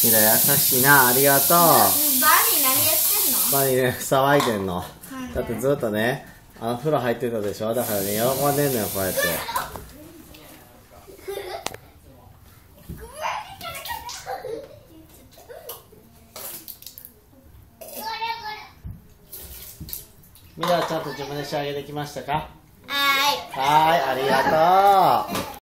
ミラ優しいな、ありがとう。 バニー何やってんの？ バニーね、騒いでんの。だってずっとね、風呂入ってたでしょ。だからね、喜んでんのよ、こうやって。ミラちゃんと自分で仕上げてきましたか？ はーい。 はーい、ありがとう。